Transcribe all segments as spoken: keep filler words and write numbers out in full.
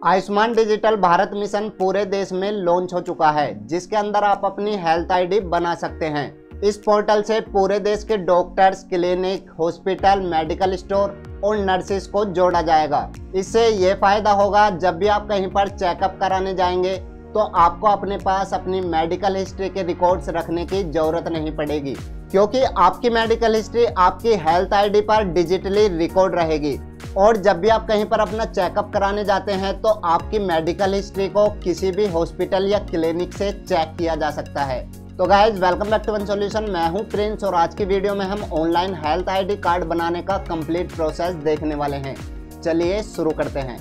Ayushman digital Bharat mission पूरे देश में लॉन्च हो चुका है, जिसके अंदर आप अपनी हेल्थ आईडी बना सकते हैं। इस पोर्टल से पूरे देश के doctors, clinic, hospital, medical store और नर्सेस को जोड़ा जाएगा। इससे ये फायदा होगा, जब भी आप कहीं पर चेकअप कराने जाएंगे तो आपको अपने पास अपनी मेडिकल हिस्ट्री के रिकॉर्ड्स रखने की जरूरत नहीं पड़ेगी, क्योंकि आपकी मेडिकल हिस्ट्री आपकी हेल्थ आईडी पर डिजिटली रिकॉर्ड रहेगी। और जब भी आप कहीं पर अपना चेकअप कराने जाते हैं तो आपकी मेडिकल हिस्ट्री को किसी भी हॉस्पिटल या क्लिनिक से चेक किया जा सकता है। तो guys, welcome back to one solution. मैं हूं प्रिंस और आज की वीडियो में हम ऑनलाइन हेल्थ आईडी कार्ड बनाने का कंप्लीट प्रोसेस देखने वाले हैं। चलिए शुरू करते हैं।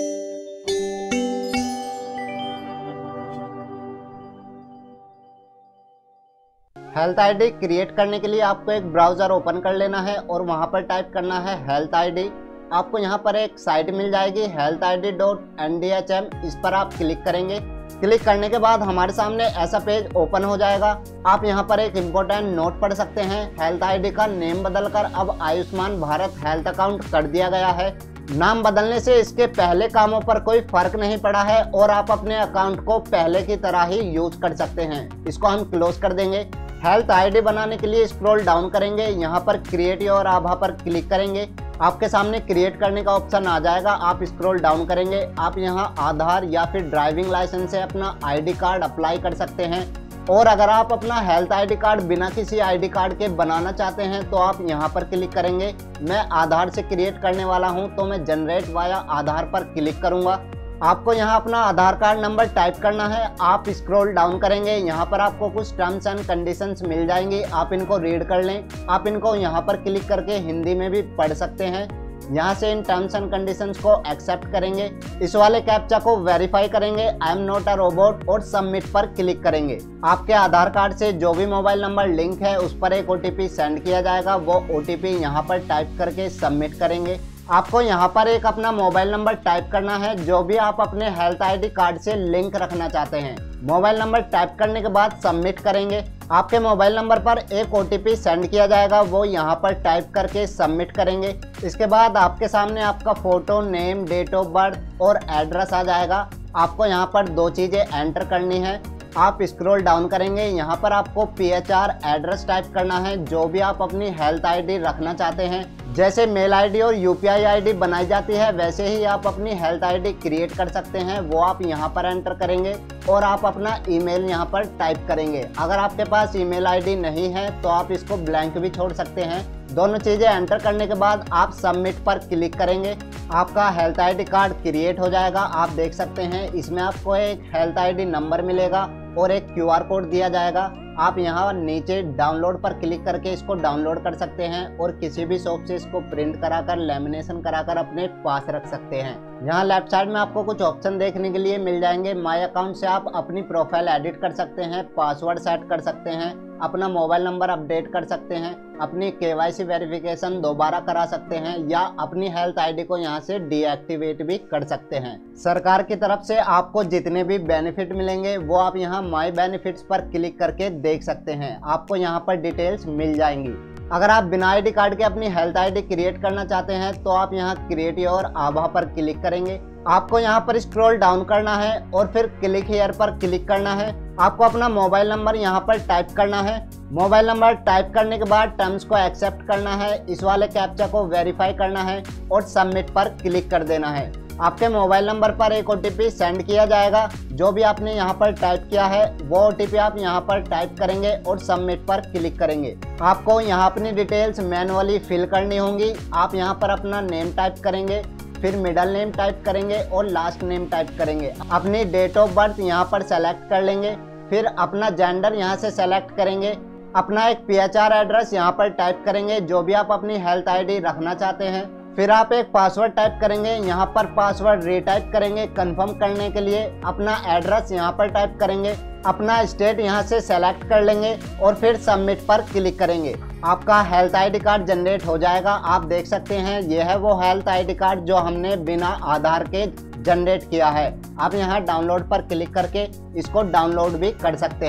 हेल्थ आईडी क्रिएट करने के लिए आपको एक ब्राउजर ओपन कर लेना है और वहां पर टाइप करना है हेल्थ आईडी। आपको यहां पर एक साइट मिल जाएगी health I D dot N D H M. इस पर आप क्लिक करेंगे। क्लिक करने के बाद हमारे सामने ऐसा पेज ओपन हो जाएगा। आप यहां पर एक इम्पोर्टेंट नोट पढ़ सकते हैं। हेल्थ आईडी का नेम बदलकर अब आयुष्मान भारत हेल्थ अकाउंट कर दिया गया है। नाम बदलने से इसके पहले कामों पर कोई फर्क नहीं पड़ा है और आप अपने अकाउंट को पहले की तरह ही यूज कर सकते हैं। इसको हम क्लोज कर देंगे। हेल्थ आईडी बनाने के लिए स्क्रॉल डाउन करेंगे, यहाँ पर क्रिएट योर आभा पर क्लिक करेंगे। आपके सामने क्रिएट करने का ऑप्शन आ जाएगा। आप स्क्रॉल डाउन करेंगे। आप यहाँ आधार या फिर ड्राइविंग लाइसेंस से अपना आईडी कार्ड अप्लाई कर सकते हैं। और अगर आप अपना हेल्थ आईडी कार्ड बिना किसी आईडी कार्ड के बनाना चाहते हैं तो आप यहाँ पर क्लिक करेंगे। मैं आधार से क्रिएट करने वाला हूँ तो मैं जनरेट वाया आधार पर क्लिक करूँगा। आपको यहाँ अपना आधार कार्ड नंबर टाइप करना है। आप स्क्रॉल डाउन करेंगे, यहाँ पर आपको कुछ टर्म्स एंड कंडीशंस मिल जाएंगी। आप इनको रीड कर लें। आप इनको यहाँ पर क्लिक करके हिंदी में भी पढ़ सकते हैं। यहाँ से इन टर्म्स एंड कंडीशंस को एक्सेप्ट करेंगे। इस वाले कैप्चा को वेरीफाई करेंगे, I am not a robot, और सबमिट पर क्लिक करेंगे। आपके आधार कार्ड से जो भी मोबाइल नंबर लिंक है उस पर एक ओ टी पी सेंड किया जाएगा। वो ओ टी पी यहाँ पर टाइप करके सबमिट करेंगे। आपको यहाँ पर एक अपना मोबाइल नंबर टाइप करना है जो भी आप अपने हेल्थ आईडी कार्ड से लिंक रखना चाहते हैं। मोबाइल नंबर टाइप करने के बाद सबमिट करेंगे। आपके मोबाइल नंबर पर एक ओ टी पी सेंड किया जाएगा, वो यहाँ पर टाइप करके सबमिट करेंगे। इसके बाद आपके सामने आपका photo, name, date of birth और एड्रेस आ जाएगा। आपको यहाँ पर दो चीज़ें एंटर करनी है। आप स्क्रॉल डाउन करेंगे, यहाँ पर आपको P H R address type करना है जो भी आप अपनी हेल्थ आईडी रखना चाहते हैं। जैसे मेल आईडी और यू पी आई आईडी बनाई जाती है वैसे ही आप अपनी हेल्थ आईडी क्रिएट कर सकते हैं। वो आप यहाँ पर एंटर करेंगे और आप अपना ईमेल यहाँ पर टाइप करेंगे। अगर आपके पास ईमेल आईडी नहीं है तो आप इसको ब्लैंक भी छोड़ सकते हैं। दोनों चीज़ें एंटर करने के बाद आप सबमिट पर क्लिक करेंगे। आपका हेल्थ आईडी कार्ड क्रिएट हो जाएगा। आप देख सकते हैं इसमें आपको एक हेल्थ आईडी नंबर मिलेगा और एक क्यू आर कोड दिया जाएगा। आप यहाँ नीचे डाउनलोड पर क्लिक करके इसको डाउनलोड कर सकते हैं और किसी भी शॉप से इसको प्रिंट कराकर लैमिनेशन कराकर अपने पास रख सकते हैं। यहाँ लेफ्ट साइड में आपको कुछ ऑप्शन देखने के लिए मिल जाएंगे। माय अकाउंट से आप अपनी प्रोफाइल एडिट कर सकते हैं, पासवर्ड सेट कर सकते हैं, अपना मोबाइल नंबर अपडेट कर सकते हैं, अपनी के वाई सी वेरिफिकेशन दोबारा करा सकते हैं या अपनी हेल्थ आईडी को यहाँ से डीएक्टिवेट भी कर सकते हैं। सरकार की तरफ से आपको जितने भी बेनिफिट मिलेंगे वो आप यहाँ माय बेनिफिट्स पर क्लिक करके देख सकते हैं। आपको यहाँ पर डिटेल्स मिल जाएंगी। अगर आप बिना आईडी कार्ड के अपनी हेल्थ आईडी क्रिएट करना चाहते हैं तो आप यहाँ क्रिएट योर आभा पर क्लिक करेंगे। आपको यहाँ पर स्क्रॉल डाउन करना है और फिर क्लिक हियर पर क्लिक करना है। आपको अपना मोबाइल नंबर यहाँ पर टाइप करना है। मोबाइल नंबर टाइप करने के बाद टर्म्स को एक्सेप्ट करना है, इस वाले कैप्चा को वेरीफाई करना है और सबमिट पर क्लिक कर देना है। आपके मोबाइल नंबर पर एक ओ टी पी सेंड किया जाएगा। जो भी आपने यहाँ पर टाइप किया है वो ओ टी पी आप यहाँ पर टाइप करेंगे और सबमिट पर क्लिक करेंगे। आपको यहाँ अपनी डिटेल्स मैनुअली फिल करनी होंगी। आप यहाँ पर अपना नेम टाइप करेंगे, फिर मिडल नेम टाइप करेंगे और लास्ट नेम टाइप करेंगे। अपनी डेट ऑफ बर्थ यहाँ पर सेलेक्ट कर लेंगे, फिर अपना जेंडर यहाँ से सेलेक्ट करेंगे। अपना एक पी एच आर एड्रेस यहाँ पर टाइप करेंगे जो भी आप अपनी हेल्थ आईडी रखना चाहते हैं। फिर आप एक पासवर्ड टाइप करेंगे, यहाँ पर पासवर्ड रीटाइप करेंगे कंफर्म करने के लिए। अपना एड्रेस यहाँ पर टाइप करेंगे, अपना स्टेट यहाँ से सेलेक्ट कर लेंगे और फिर सबमिट पर क्लिक करेंगे। आपका हेल्थ आईडी कार्ड जनरेट हो जाएगा। आप देख सकते हैं ये है वो हेल्थ आईडी कार्ड जो हमने बिना आधार के जनरेट किया है। आप यहाँ डाउनलोड पर क्लिक करके इसको डाउनलोड भी कर सकते हैं।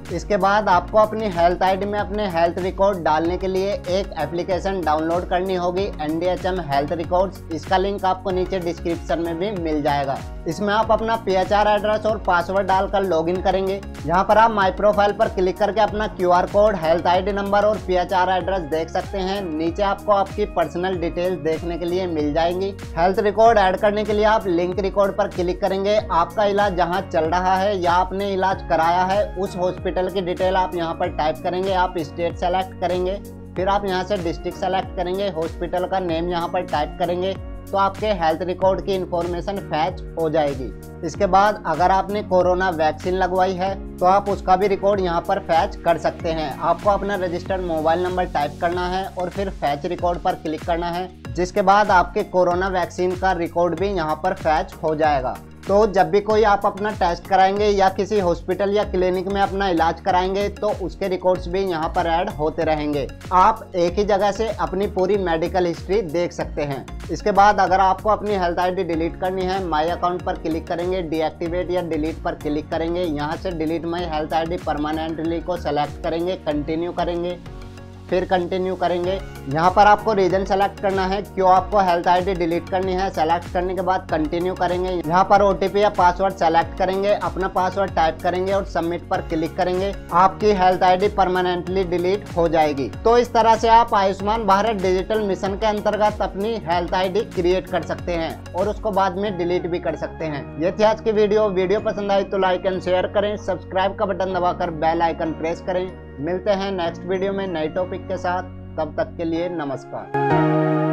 इसके बाद आपको अपनी हेल्थ आईडी में अपने हेल्थ रिकॉर्ड डालने के लिए एक एप्लीकेशन डाउनलोड करनी होगी, N D H M health records. इसका लिंक आपको नीचे डिस्क्रिप्शन में भी मिल जाएगा। इसमें आप अपना पी एच आर एड्रेस और पासवर्ड डालकर लॉगिन करेंगे। यहाँ पर आप माई प्रोफाइल पर क्लिक करके अपना Q R code, health ID number और पी एच आर एड्रेस देख सकते हैं। नीचे आपको आपकी पर्सनल डिटेल्स देखने के लिए मिल जाएंगी। हेल्थ रिकॉर्ड ऐड करने के लिए आप लिंक रिकॉर्ड पर क्लिक करेंगे। आपका इलाज जहाँ चल रहा है या आपने इलाज कराया है उस हॉस्पिटल की डिटेल आप यहाँ पर टाइप करेंगे। आप स्टेट सेलेक्ट करेंगे, फिर आप यहाँ से डिस्ट्रिक्ट सेलेक्ट करेंगे, हॉस्पिटल का नेम यहाँ पर टाइप करेंगे तो आपके हेल्थ रिकॉर्ड की इंफॉर्मेशन फैच हो जाएगी। इसके बाद अगर आपने कोरोना वैक्सीन लगवाई है तो आप उसका भी रिकॉर्ड यहाँ पर फैच कर सकते हैं। आपको अपना रजिस्टर्ड मोबाइल नंबर टाइप करना है और फिर फैच रिकॉर्ड पर क्लिक करना है, जिसके बाद आपके कोरोना वैक्सीन का रिकॉर्ड भी यहाँ पर फैच हो जाएगा। तो जब भी कोई आप अपना टेस्ट कराएंगे या किसी हॉस्पिटल या क्लिनिक में अपना इलाज कराएंगे तो उसके रिकॉर्ड्स भी यहाँ पर ऐड होते रहेंगे। आप एक ही जगह से अपनी पूरी मेडिकल हिस्ट्री देख सकते हैं। इसके बाद अगर आपको अपनी हेल्थ आईडी डिलीट करनी है, माई अकाउंट पर क्लिक करेंगे, डीएक्टिवेट या डिलीट पर क्लिक करेंगे। यहाँ से delete my health ID permanently को सेलेक्ट करेंगे, कंटिन्यू करेंगे, फिर कंटिन्यू करेंगे। यहाँ पर आपको रीजन सेलेक्ट करना है, क्यों आपको हेल्थ आईडी डिलीट करनी है। सेलेक्ट करने के बाद कंटिन्यू करेंगे। यहाँ पर ओटीपी या पासवर्ड सेलेक्ट करेंगे, अपना पासवर्ड टाइप करेंगे और सबमिट पर क्लिक करेंगे। आपकी हेल्थ आईडी परमानेंटली डिलीट हो जाएगी। तो इस तरह से आप आयुष्मान भारत डिजिटल मिशन के अंतर्गत अपनी हेल्थ आईडी क्रिएट कर सकते हैं और उसको बाद में डिलीट भी कर सकते हैं। ये थी आज की वीडियो। वीडियो पसंद आई तो लाइक एंड शेयर करें, सब्सक्राइब का बटन दबाकर बेल आइकन प्रेस करें। मिलते हैं नेक्स्ट वीडियो में नए टॉपिक के साथ। तब तक के लिए नमस्कार।